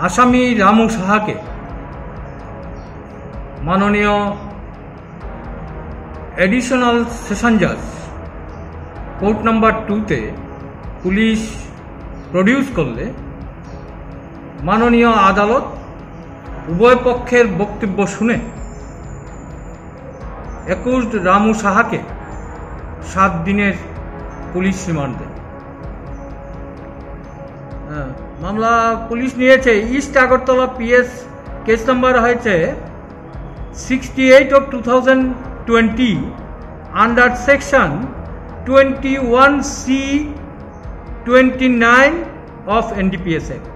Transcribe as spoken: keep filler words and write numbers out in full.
আসামি রামু সাহাকে মাননীয় এডিশনাল সেশন জাজ কোর্ট নাম্বার টুতে পুলিশ প্রডিউস করলে মাননীয় আদালত উভয় পক্ষের বক্তব্য শুনে একুশ রামু সাহাকে সাত দিনের পুলিশ রিমান্ড দেয়। মামলা পুলিশ নিয়েছে East Agartala PS, case number হয়েছে sixty eight of two thousand twenty under section twenty one C twenty nine of NDPS act.